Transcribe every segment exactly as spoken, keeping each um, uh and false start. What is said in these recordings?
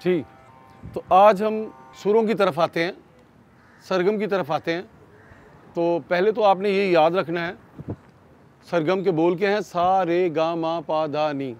जी, तो आज हम सुरों की तरफ आते हैं, सरगम की तरफ आते हैं। तो पहले तो आपने ये याद रखना है, सरगम के बोल के हैं सा रे गा मा पा धा नी।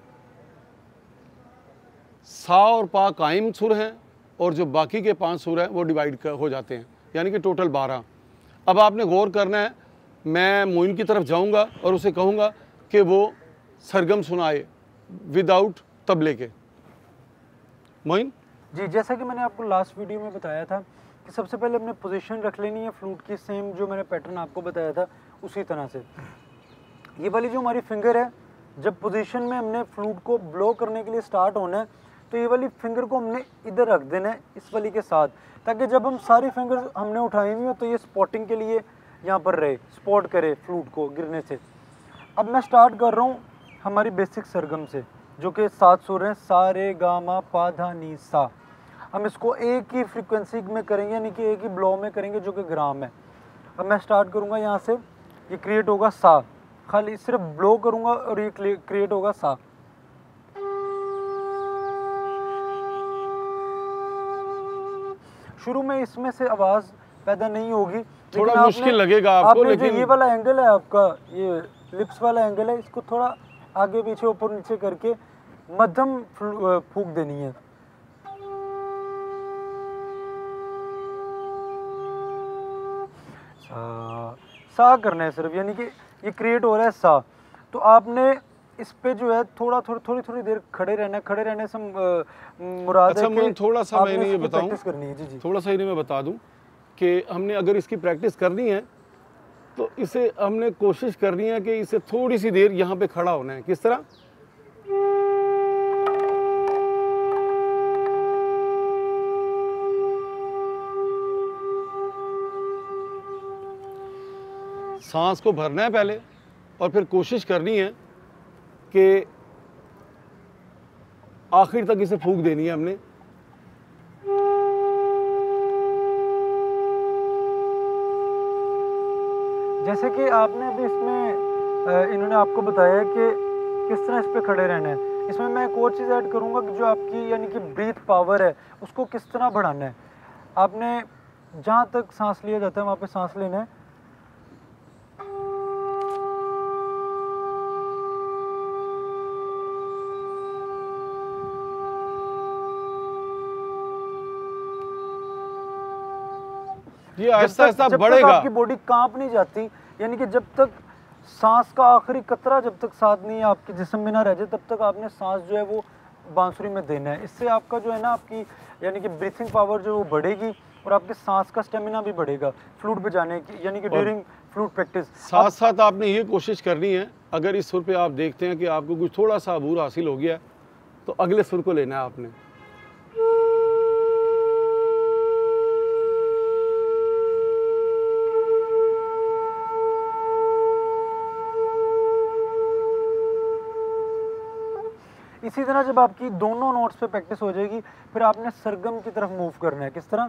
सा और पा कायम सुर हैं और जो बाकी के पांच सुर हैं वो डिवाइड हो जाते हैं, यानी कि टोटल बारह। अब आपने गौर करना है, मैं मोइन की तरफ जाऊंगा और उसे कहूंगा कि वो सरगम सुनाए विदाउट तबले के। मोइन जी, जैसा कि मैंने आपको लास्ट वीडियो में बताया था कि सबसे पहले हमने पोजीशन रख लेनी है फ्लूट की, सेम जो मैंने पैटर्न आपको बताया था उसी तरह से। ये वाली जो हमारी फिंगर है, जब पोजीशन में हमने फ्लूट को ब्लो करने के लिए स्टार्ट होना है तो ये वाली फिंगर को हमने इधर रख देना है इस वाली के साथ, ताकि जब हम सारी फिंगर हमने उठाई हुई हो तो ये स्पॉटिंग के लिए यहाँ पर रहे, स्पॉट करे फ्लूट को गिरने से। अब मैं स्टार्ट कर रहा हूँ हमारी बेसिक सरगम से, जो कि सात सुर हैं, सा रे गा मा पा धा नी सा। हम इसको एक ही फ्रीक्वेंसी में करेंगे, यानी कि एक ही ब्लो में करेंगे, जो कि ग्राम है। अब मैं स्टार्ट करूँगा यहाँ से, ये क्रिएट होगा सा, खाली सिर्फ ब्लो करूँगा और ये क्रिएट होगा सा। शुरू में इसमें से आवाज़ पैदा नहीं होगी, थोड़ा मुश्किल लगेगा आपको, लेकिन ये वाला एंगल है आपका, ये लिप्स वाला एंगल है, इसको थोड़ा आगे पीछे ऊपर नीचे करके मध्यम फूंक देनी है। सा, सा करना है सिर्फ, यानी कि ये क्रिएट हो रहा है सा। तो आपने इस पे जो है थोड़ा थोड़ी थोड़ी थोड़ी देर खड़े रहना है। खड़े रहने से मुराद अच्छा, है मैं थोड़ा सा मैं ये बताऊं, प्रैक्टिस करनी है। जी जी, थोड़ा सा इन्हें मैं बता दूं कि हमने अगर इसकी प्रैक्टिस करनी है तो इसे हमने कोशिश करनी है कि इसे थोड़ी सी देर यहाँ पे खड़ा होना है। किस तरह? सांस को भरना है पहले और फिर कोशिश करनी है कि आखिर तक इसे फूंक देनी है हमने। जैसे कि आपने अभी इसमें इन्होंने आपको बताया है कि किस तरह इस पे खड़े रहना है। इसमें मैं एक और चीज़ ऐड करूँगा कि जो आपकी यानी कि ब्रीथ पावर है उसको किस तरह बढ़ाना है। आपने जहाँ तक सांस लिया जाता है वहाँ पे सांस लेना है। ये आहिस्ता आहिस्ता बढ़ेगा, आपकी बॉडी कांप नहीं जाती, यानी कि जब तक सांस का आखिरी कतरा जब तक साथ नहीं है आपके जिस्म में ना रह जाए, तब तक आपने सांस जो है वो बांसुरी में देना है। इससे आपका जो है ना आपकी यानी कि ब्रीथिंग पावर जो वो बढ़ेगी और आपके सांस का स्टेमिना भी बढ़ेगा फ्लूट बजाने की, यानी कि ड्यूरिंग फ्लूट प्रैक्टिस। साथ साथ आपने ये कोशिश करनी है, अगर इस सुर पे आप देखते हैं कि आपको कुछ थोड़ा सा अबूर हासिल हो गया तो अगले सुर को लेना है आपने। इसी तरह जब आपकी दोनों नोट्स पे प्रैक्टिस हो जाएगी, फिर आपने सरगम की तरफ मूव करना है। किस तरह?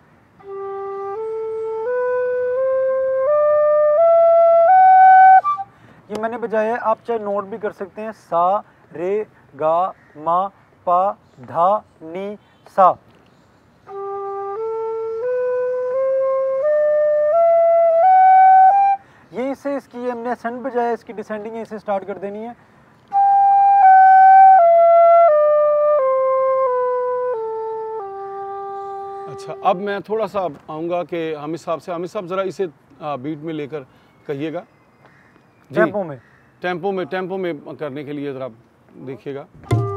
ये मैंने बजाया है, आप चाहे नोट भी कर सकते हैं, सा रे गा मा पा धा नी सा। यहीं से इसकी हमने असेंड बजाया, इसकी डिसेंडिंग यहीं से स्टार्ट कर देनी है। अच्छा, अब मैं थोड़ा सा आऊँगा कि हामिद साहब से, हामिद साहब ज़रा इसे बीट में लेकर कहिएगा। टेम्पो में टेम्पो में टेम्पो में करने के लिए ज़रा देखिएगा।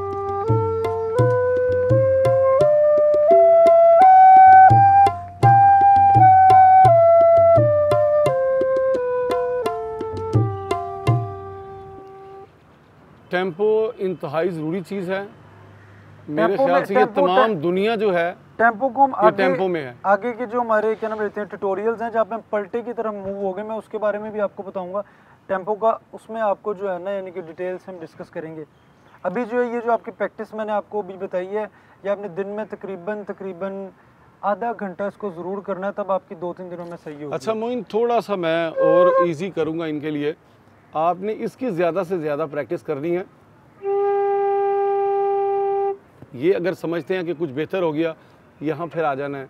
टेम्पो इंतहाई ज़रूरी चीज़ है मेरे ख्याल से। ये तमाम दुनिया जो है टेम्पो को हम आगे टेम्पो में है। आगे के जो हमारे क्या नाम रहते हैं ट्यूटोरियल्स हैं जहाँ पे हम पलटे की तरफ मूव हो गए, मैं उसके बारे में भी आपको बताऊंगा टेम्पो का। उसमें आपको जो है ना यानी कि डिटेल्स हम डिस्कस करेंगे। अभी जो है ये जो आपकी प्रैक्टिस मैंने आपको भी बताई है, ये आपने दिन में तकरीबन तकरीबन आधा घंटा इसको ज़रूर करना है, तब आपकी दो तीन दिनों में सही होगी। अच्छा मोइन, थोड़ा सा मैं और ईजी करूँगा इनके लिए। आपने इसकी ज़्यादा से ज़्यादा प्रैक्टिस करनी है। ये अगर समझते हैं कि कुछ बेहतर हो गया, यहाँ फिर आ जाना है,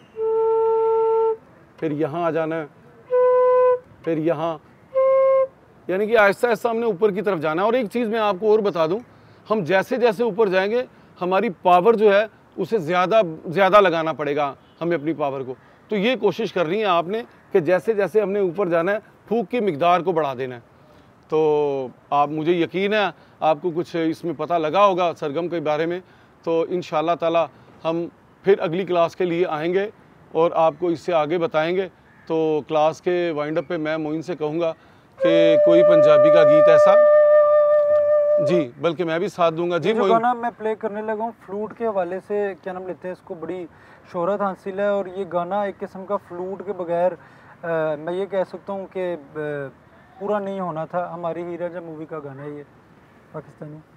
फिर यहाँ आ जाना है, फिर यहाँ, यानी कि आहिस्ता आहिस्ता हमने ऊपर की तरफ जाना है। और एक चीज़ मैं आपको और बता दूं, हम जैसे जैसे ऊपर जाएंगे हमारी पावर जो है उसे ज़्यादा ज़्यादा लगाना पड़ेगा हमें अपनी पावर को। तो ये कोशिश करनी है आपने कि जैसे जैसे हमने ऊपर जाना है फूक की मिकदार को बढ़ा देना है। तो आप, मुझे यकीन है आपको कुछ इसमें पता लगा होगा सरगम के बारे में। तो इंशाअल्लाह ताला हम फिर अगली क्लास के लिए आएंगे और आपको इससे आगे बताएंगे। तो क्लास के वाइंड अप पे मैं मोइन से कहूँगा कि कोई पंजाबी का गीत ऐसा, जी बल्कि मैं भी साथ दूंगा। जी जो गाना मैं प्ले करने लगा हूँ फ्लूट के हवाले से, क्या नाम लेते हैं इसको, बड़ी शोहरत हासिल है। और ये गाना एक किस्म का फ्लूट के बगैर आ, मैं ये कह सकता हूँ कि पूरा नहीं होना था। हमारी हीरा जब मूवी का गाना है ये, पाकिस्तानी।